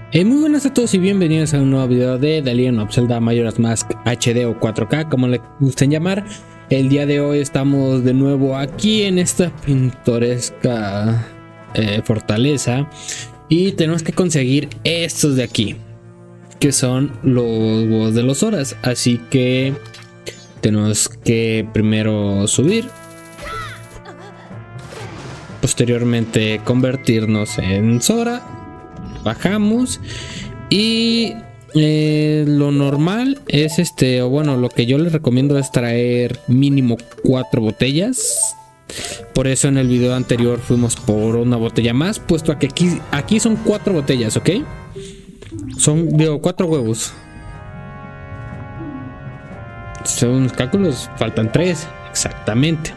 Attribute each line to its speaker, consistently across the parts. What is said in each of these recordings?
Speaker 1: Muy buenas a todos y bienvenidos a un nuevo video de The Legend of Zelda Majora's Mask HD o 4K, como le gusten llamar. El día de hoy estamos de nuevo aquí en esta pintoresca fortaleza y tenemos que conseguir estos de aquí, que son los huevos de los Zoras. Así que tenemos que primero subir, posteriormente convertirnos en Zora. Bajamos y lo normal es o bueno, lo que yo les recomiendo es traer mínimo 4 botellas. Por eso en el video anterior fuimos por una botella más, puesto a que aquí son 4 botellas, ¿ok? Son 4 huevos. Según los cálculos faltan 3, exactamente.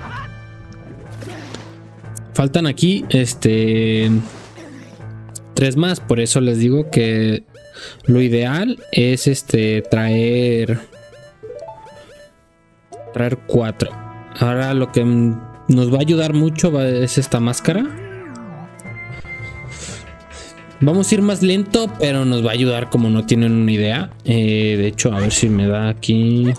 Speaker 1: Faltan aquí 3 más, por eso les digo que lo ideal es traer 4. Ahora lo que nos va a ayudar mucho es esta máscara. Vamos a ir más lento, pero nos va a ayudar como no tienen una idea. De hecho, a ver si me da aquí.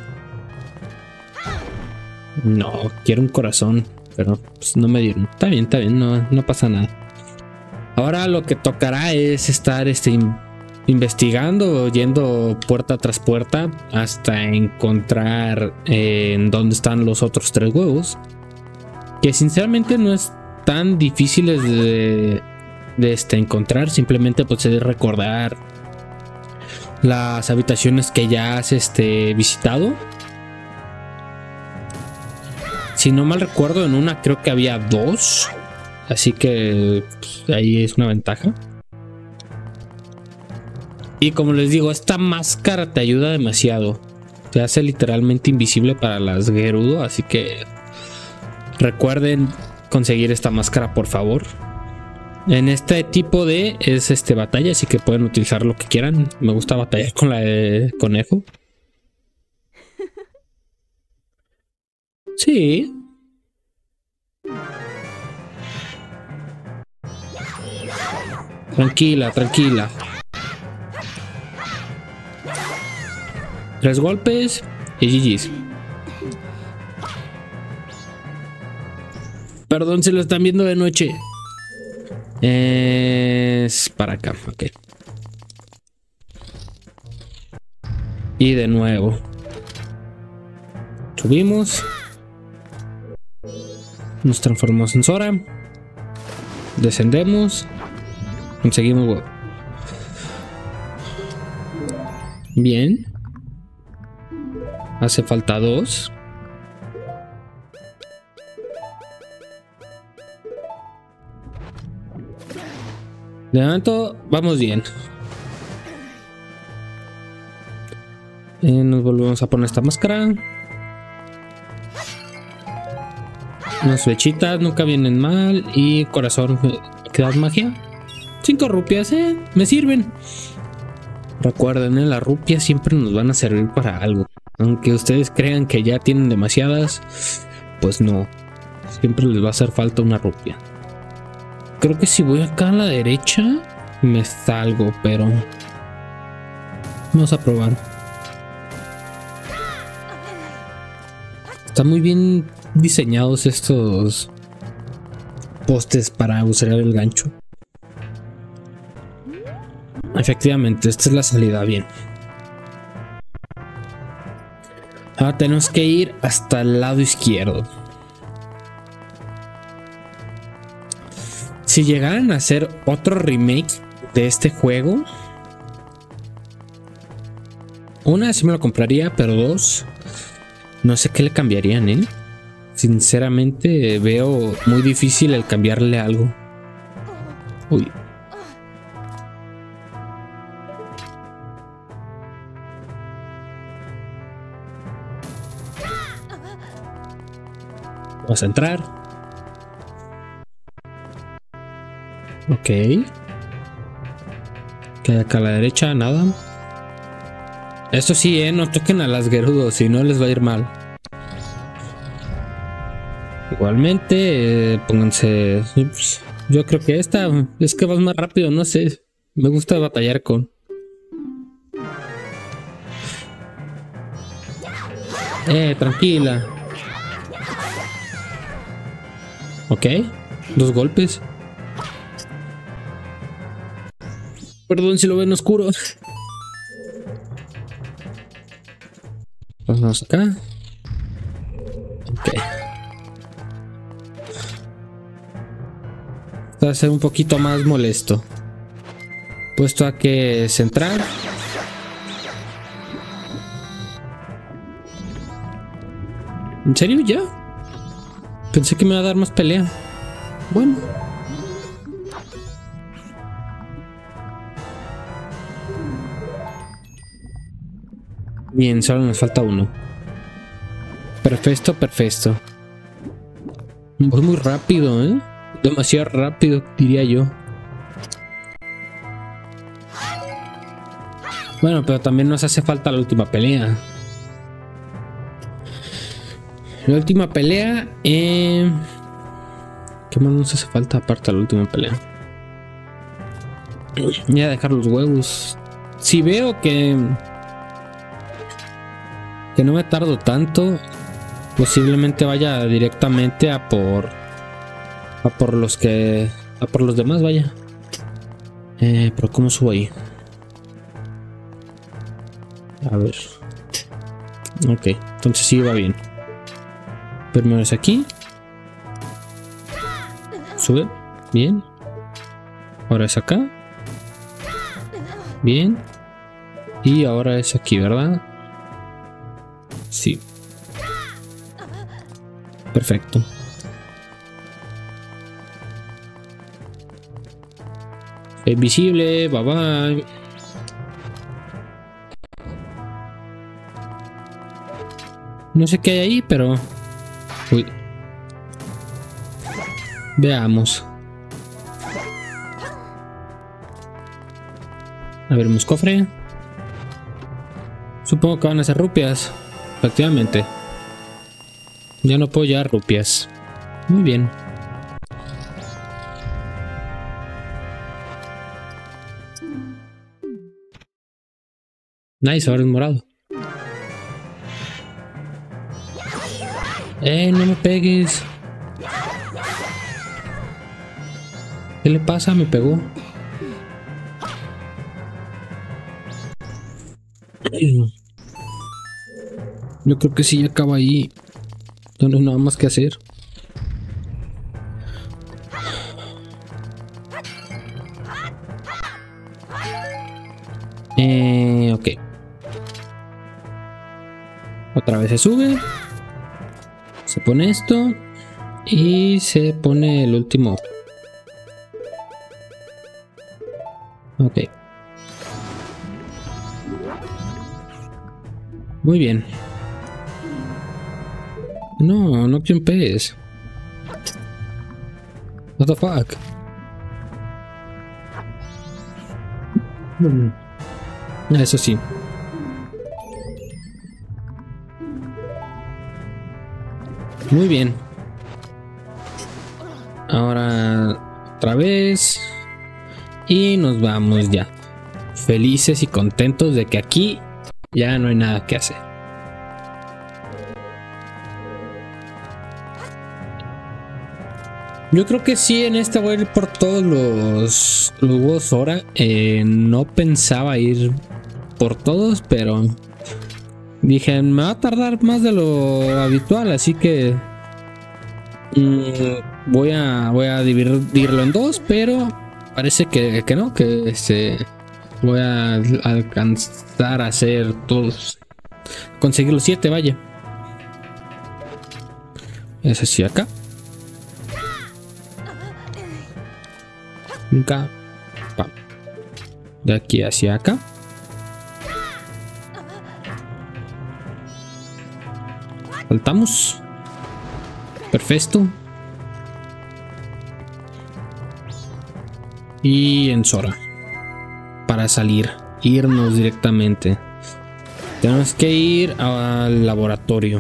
Speaker 1: No, quiero un corazón, pero pues no me dieron. Está bien, no pasa nada. Ahora lo que tocará es estar investigando, yendo puerta tras puerta hasta encontrar en dónde están los otros 3 huevos, que sinceramente no es tan difíciles de encontrar. Simplemente pues es recordar las habitaciones que ya has visitado. Si no mal recuerdo, en una creo que había 2. Así que pues, ahí es una ventaja. Y como les digo, esta máscara te ayuda demasiado. Te hace literalmente invisible para las Gerudo. Así que recuerden conseguir esta máscara, por favor. En este tipo de batalla, así que pueden utilizar lo que quieran. Me gusta batallar con la de conejo. Sí. Tranquila. 3 golpes y GG's. Perdón si lo están viendo de noche. Es para acá, ok. Y de nuevo subimos. Nos transformamos en Zora. Descendemos. Conseguimos huevo. Bien. Hace falta 2. De momento vamos bien. Nos volvemos a poner esta máscara. Unas flechitas nunca vienen mal. Y corazón que da magia. 5 rupias, me sirven. Recuerden, las rupias siempre nos van a servir para algo. Aunque ustedes crean que ya tienen demasiadas, pues no. Siempre les va a hacer falta una rupia. Creo que si voy acá a la derecha me salgo, pero vamos a probar. Están muy bien diseñados estos postes para usar el gancho. Efectivamente, esta es la salida, bien. Ahora tenemos que ir hasta el lado izquierdo. Si llegaran a hacer otro remake de este juego, una sí me lo compraría, pero 2 no sé qué le cambiarían, Sinceramente veo muy difícil el cambiarle algo. Uy. Vamos a entrar. Ok. Que hay acá a la derecha, nada. Esto sí, no toquen a las Gerudo, si no les va a ir mal. Igualmente, pónganse. Yo creo que esta es que vas más rápido, no sé. Me gusta batallar con... tranquila. Ok. 2 golpes. Perdón si lo ven oscuro. Vamos acá. Ok. Va a ser un poquito más molesto. Puesto a que centrar. ¿En serio ya? Pensé que me iba a dar más pelea. Bueno. Bien, solo nos falta uno. Perfecto, perfecto. Voy muy rápido, ¿eh? Demasiado rápido, diría yo. Bueno, pero también nos hace falta la última pelea. La última pelea... ¿Qué más nos hace falta aparte de la última pelea? Voy a dejar los huevos. Si veo que no me tardo tanto, posiblemente vaya directamente a por los demás, vaya. Pero ¿cómo subo ahí? A ver. Ok, entonces sí va bien. Primero es aquí. Sube. Bien. Ahora es acá. Bien. Y ahora es aquí, ¿verdad? Sí. Perfecto. Es visible. Bye bye. No sé qué hay ahí, pero... Uy. Veamos. Abrimos cofre. Supongo que van a ser rupias. Efectivamente. Ya no puedo llevar rupias. Muy bien. Nice, ahora es morado. No me pegues. ¿Qué le pasa? Me pegó. Yo creo que sí, ya acaba ahí. No hay nada más que hacer. Ok. Otra vez se sube. Se pone esto. Y se pone el último. Ok. Muy bien. No, no jumpees. What the fuck. Eso sí. Muy bien. Ahora otra vez. Y nos vamos ya. Felices y contentos de que aquí ya no hay nada que hacer. Yo creo que sí, en esta voy a ir por todos los huevos Zora. No pensaba ir por todos, pero dije, me va a tardar más de lo habitual, así que voy a dividirlo en 2, pero parece que no, que voy a alcanzar a hacer todos, conseguir los 7, vaya. Es así acá. Acá. De aquí hacia acá. Saltamos. Perfecto. Y en Zora. Para salir. Irnos directamente. Tenemos que ir al laboratorio.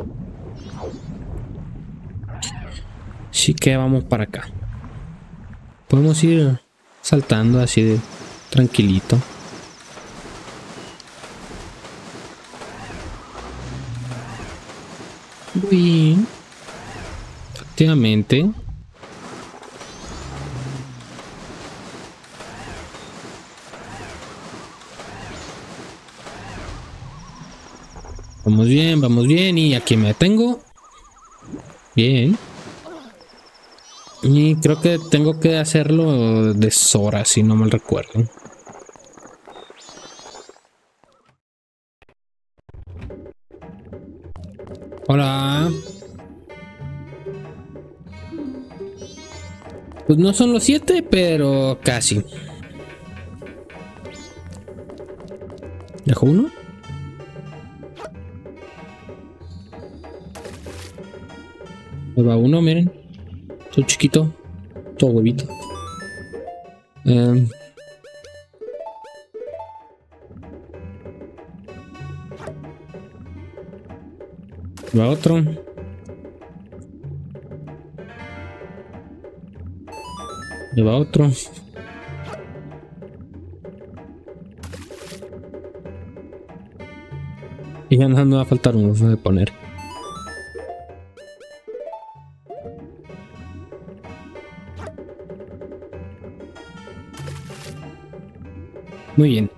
Speaker 1: Así que vamos para acá. podemos ir saltando así de tranquilito. Uy, efectivamente. Vamos bien. Y aquí me detengo. Bien. Y creo que tengo que hacerlo de Sora, si no mal recuerdo. Hola. Pues no son los 7, pero casi. ¿Dejo uno? Ahí va uno, miren. Todo chiquito. Todo huevito. Va otro. Ahí va otro. Y ya no va a faltar uno de poner. Muy bien.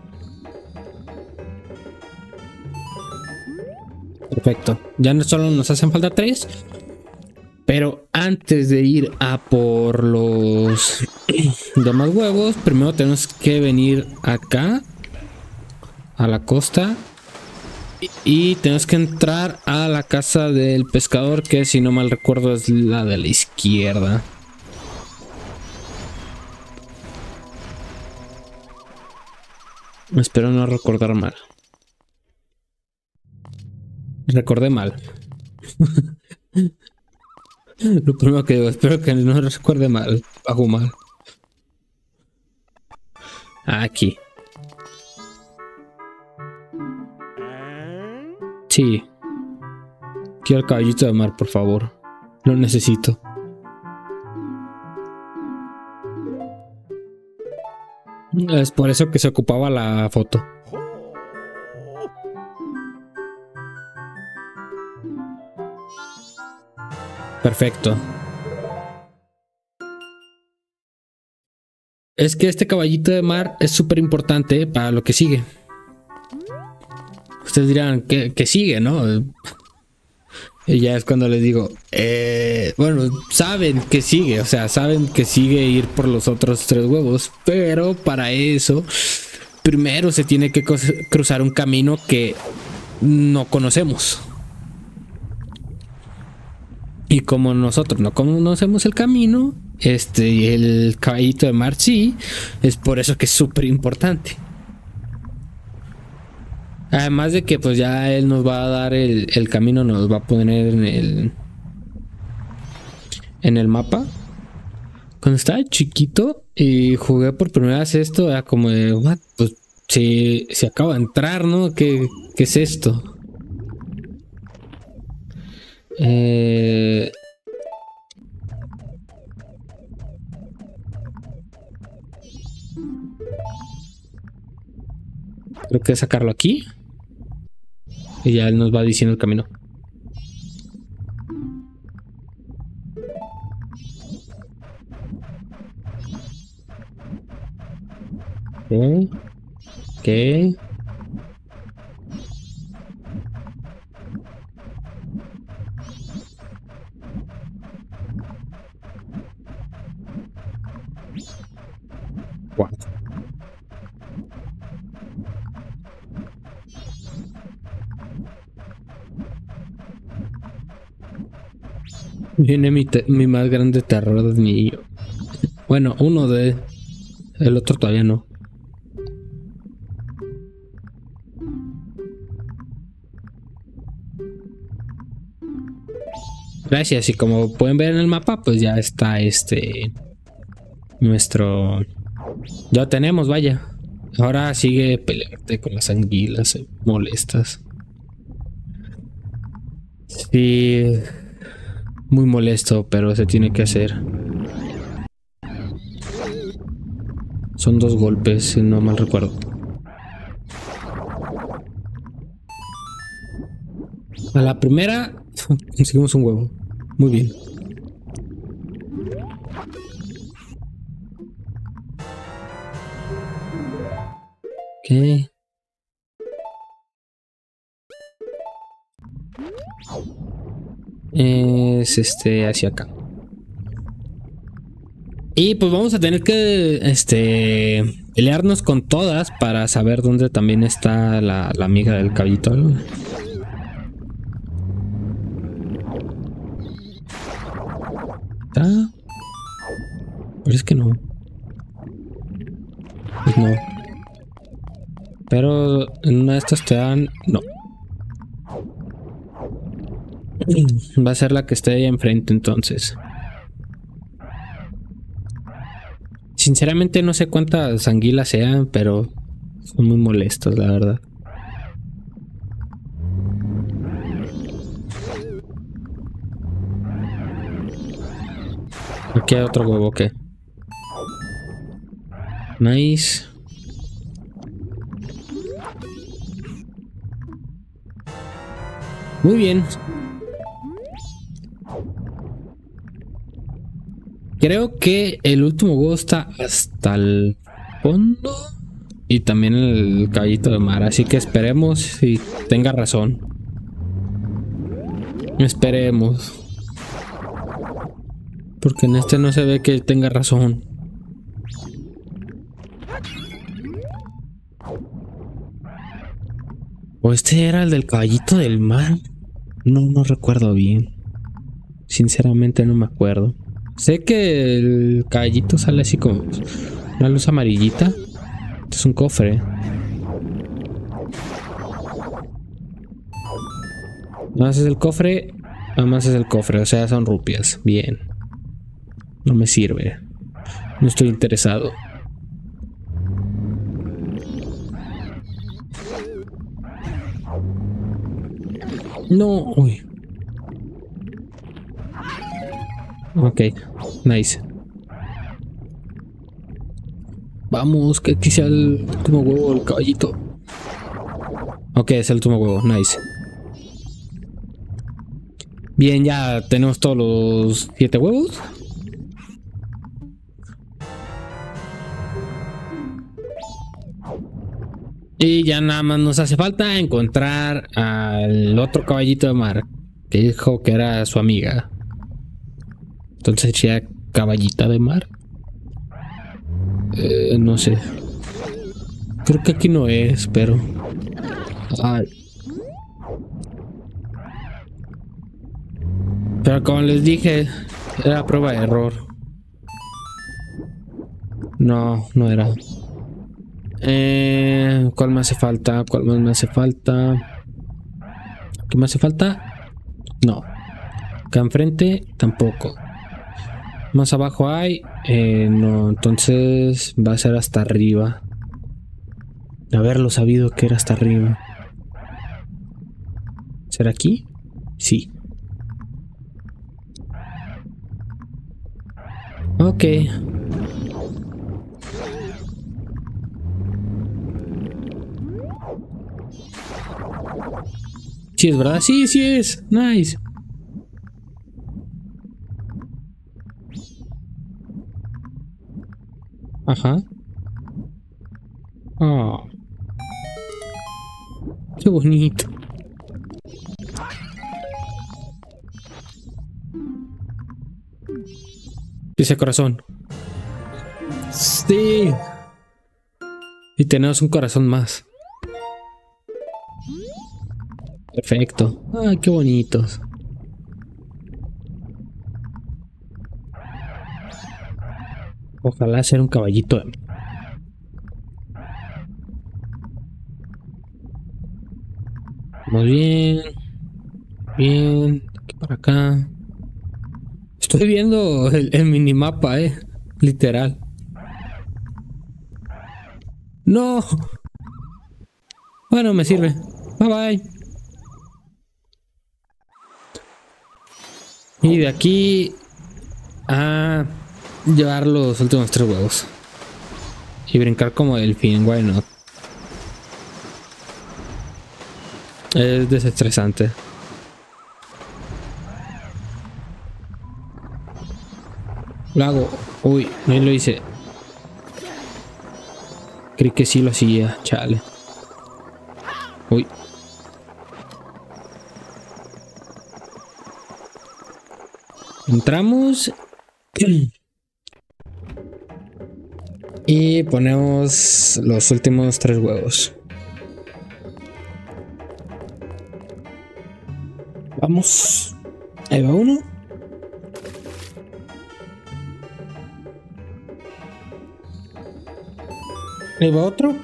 Speaker 1: Perfecto. Ya no solo nos hacen falta 3. Pero antes de ir a por los demás huevos, primero tenemos que venir acá a la costa y tenemos que entrar a la casa del pescador, que si no mal recuerdo es la de la izquierda. Espero no recordar mal. Recordé mal. Lo primero que digo, espero que no recuerde mal. Hago mal. Aquí. Sí. Quiero el caballito de mar, por favor. Lo necesito. Es por eso que se ocupaba la foto. Perfecto. Es que este caballito de mar es súper importante para lo que sigue. Ustedes dirán que sigue, ¿no? Y ya es cuando les digo, bueno, saben que sigue, o sea, saben que sigue ir por los otros 3 huevos, pero para eso primero se tiene que cruzar un camino que no conocemos. Y como nosotros no conocemos el camino, el caballito de mar sí, es por eso que es súper importante. Además de que pues ya él nos va a dar el camino, nos va a poner en el mapa. Cuando estaba chiquito y jugué por primera vez esto, era como de, what? Pues se acaba de entrar, ¿no? ¿Qué es esto? Creo que sacarlo aquí. Y ya él nos va diciendo el camino. Ok. Ok. Wow. Viene mi más grande terror de niño. Bueno, uno de... El otro todavía no. Gracias, y como pueden ver en el mapa, pues ya está nuestro... Ya lo tenemos, vaya. Ahora sigue pelearte con las anguilas molestas. Sí... Muy molesto, pero se tiene que hacer. Son 2 golpes, si no mal recuerdo. A la primera conseguimos un huevo. Muy bien. Ok. Es hacia acá. Y pues vamos a tener que pelearnos con todas para saber dónde también está la amiga del caballito. ¿Está? Pero es que no. Pues no. Pero en una de estas te dan... No. Va a ser la que esté ahí enfrente entonces. Sinceramente no sé cuántas anguilas sean, pero son muy molestas, la verdad. Aquí hay otro huevo, ¿qué? Nice. Muy bien. Creo que el último huevo está hasta el fondo. Y también el caballito de mar. Así que esperemos si tenga razón. Esperemos. Porque en este no se ve que tenga razón. ¿O este era el del caballito del mar? No recuerdo bien. Sinceramente no me acuerdo. Sé que el caballito sale así como una luz amarillita. Este es un cofre. Nada más es el cofre. Nada más es el cofre. O sea, son rupias. Bien. No me sirve. No estoy interesado. No. Uy. Ok. Nice. Vamos, que aquí sea el último huevo del caballito. Ok, es el último huevo. Nice. Bien, ya tenemos todos los 7 huevos. Y ya nada más nos hace falta encontrar al otro caballito de mar que dijo que era su amiga. Entonces sería caballita de mar. No sé. Creo que aquí no es, pero... Ay. Pero como les dije, era prueba de error. No era. ¿Cuál me hace falta? ¿Cuál más me hace falta? ¿Qué me hace falta? No. Acá enfrente tampoco. Más abajo hay. No, entonces va a ser hasta arriba. Haberlo sabido que era hasta arriba. ¿Será aquí? Sí. Ok. Sí es, ¿verdad? Sí es. Nice. Ajá. Oh. Qué bonito. Dice corazón. Sí. Y tenemos un corazón más. Perfecto. Ay, qué bonitos. Ojalá sea un caballito. Vamos bien. Bien. Aquí para acá. Estoy viendo el minimapa, literal. No. Bueno, me sirve. Bye bye. Y de aquí a llevar los últimos 3 huevos. Y brincar como delfín, why not? Es desestresante. Lo hago. Uy, no lo hice. Creí que sí lo hacía, chale. Uy. Entramos. Y ponemos los últimos 3 huevos. Vamos. Ahí va uno. Ahí va otro.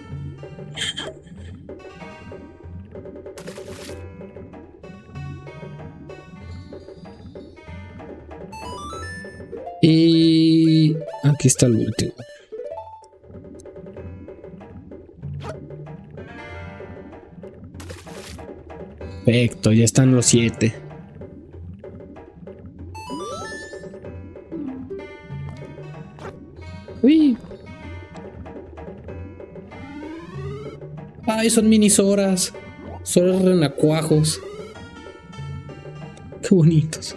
Speaker 1: Y aquí está el último. Perfecto, ya están los 7. Uy. Ay, son mini Zoras. Zoras renacuajos. Qué bonitos.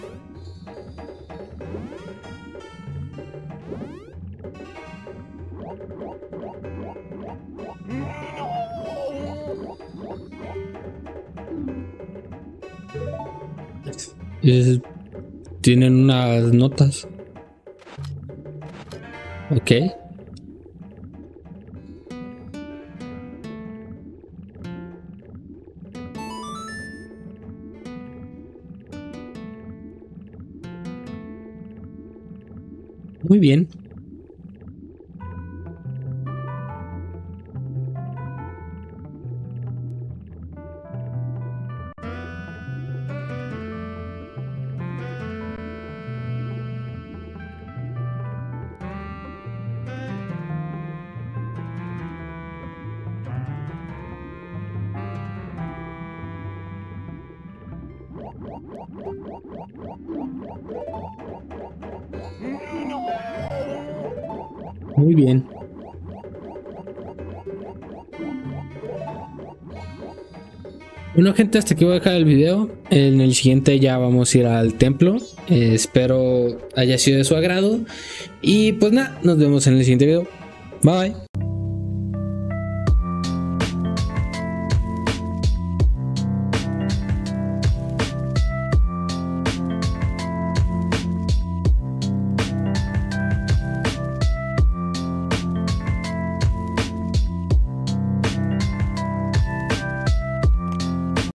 Speaker 1: Tienen unas notas. Ok. Muy bien. Muy bien. Bueno, gente, hasta aquí voy a dejar el video. En el siguiente ya vamos a ir al templo. Espero haya sido de su agrado. Y pues nada, nos vemos en el siguiente video. Bye.